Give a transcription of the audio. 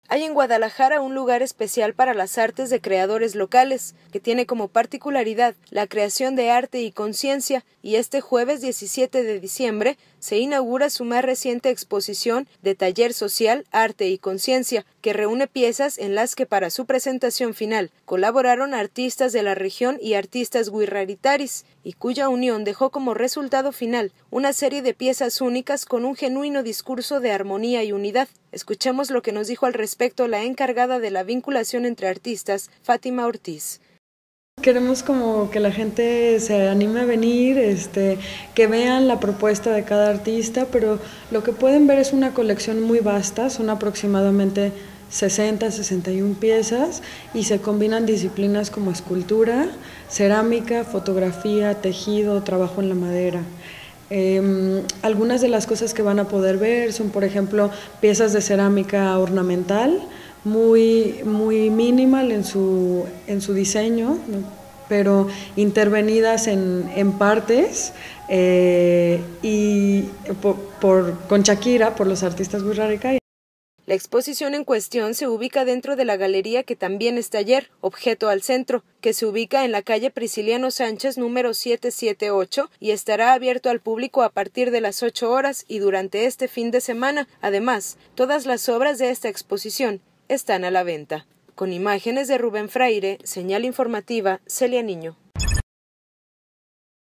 Hay en Guadalajara un lugar especial para las artes de creadores locales, que tiene como particularidad la creación de arte y conciencia, y este jueves 17 de diciembre se inaugura su más reciente exposición de taller social, arte y conciencia, que reúne piezas en las que para su presentación final colaboraron artistas de la región y artistas guirraritaris, y cuya unión dejó como resultado final una serie de piezas únicas con un genuino discurso de armonía y unidad. Escuchemos lo que nos dijo al respecto la encargada de la vinculación entre artistas, Fátima Ortiz. Queremos como que la gente se anime a venir, que vean la propuesta de cada artista, pero lo que pueden ver es una colección muy vasta, son aproximadamente 61 piezas y se combinan disciplinas como escultura, cerámica, fotografía, tejido, trabajo en la madera. Algunas de las cosas que van a poder ver son, por ejemplo, piezas de cerámica ornamental, muy minimal en su diseño, ¿no? Pero intervenidas en partes y con Shakira por los artistas guirraricay. La exposición en cuestión se ubica dentro de la galería que también es taller, Objeto al Centro, que se ubica en la calle Prisciliano Sánchez número 778 y estará abierto al público a partir de las 8 horas y durante este fin de semana. Además, todas las obras de esta exposición están a la venta. Con imágenes de Rubén Fraire, señal informativa, Celia Niño.